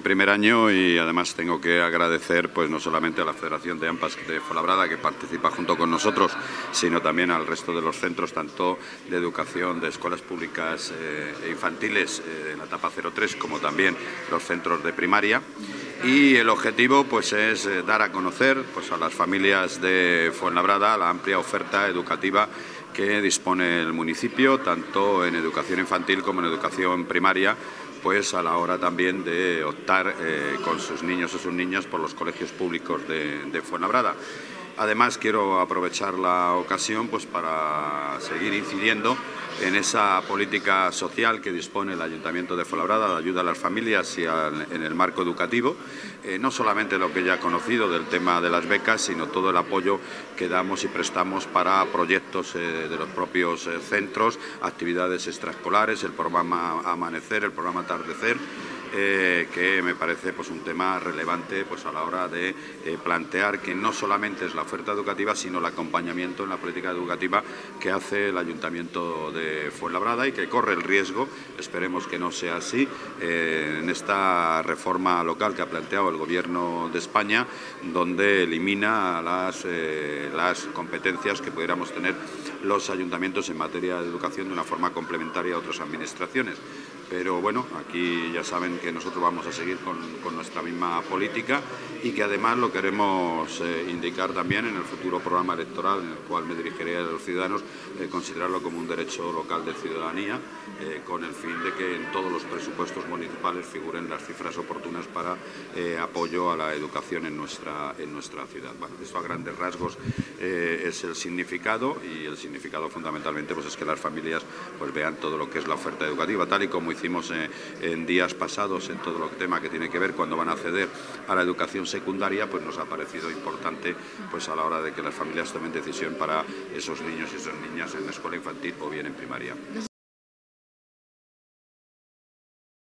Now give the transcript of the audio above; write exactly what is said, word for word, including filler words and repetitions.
Primer año y además tengo que agradecer pues no solamente a la Federación de AMPAs de Fuenlabrada, que participa junto con nosotros, sino también al resto de los centros, tanto de educación de escuelas públicas eh, e infantiles eh, en la etapa cero tres, como también los centros de primaria. Y el objetivo pues es eh, dar a conocer pues a las familias de Fuenlabrada la amplia oferta educativa que dispone el municipio, tanto en educación infantil como en educación primaria, pues a la hora también de optar eh, con sus niños o sus niñas por los colegios públicos de, de Fuenlabrada. Además, quiero aprovechar la ocasión pues, para seguir incidiendo en esa política social que dispone el Ayuntamiento de Fuenlabrada de ayuda a las familias y al, en el marco educativo, eh, no solamente lo que ya he conocido del tema de las becas, sino todo el apoyo que damos y prestamos para proyectos eh, de los propios eh, centros, actividades extraescolares, el programa Amanecer, el programa Atardecer, Eh, que me parece pues, un tema relevante pues, a la hora de eh, plantear que no solamente es la oferta educativa, sino el acompañamiento en la política educativa que hace el Ayuntamiento de Fuenlabrada y que corre el riesgo, esperemos que no sea así, eh, en esta reforma local que ha planteado el Gobierno de España, donde elimina las, eh, las competencias que pudiéramos tener los ayuntamientos en materia de educación de una forma complementaria a otras administraciones. Pero bueno, aquí ya saben que nosotros vamos a seguir con, con nuestra misma política y que además lo queremos eh, indicar también en el futuro programa electoral en el cual me dirigiré a los ciudadanos, eh, considerarlo como un derecho local de ciudadanía, eh, con el fin de que en todos los presupuestos municipales figuren las cifras oportunas para eh, apoyo a la educación en nuestra, en nuestra ciudad. Bueno, esto a grandes rasgos eh, es el significado, y el significado fundamentalmente pues, es que las familias pues, vean todo lo que es la oferta educativa, tal y como hicimos eh, en días pasados en todo el tema que tiene que ver cuando van a acceder a la educación secundaria, pues nos ha parecido importante pues a la hora de que las familias tomen decisión para esos niños y esas niñas en la escuela infantil o bien en primaria.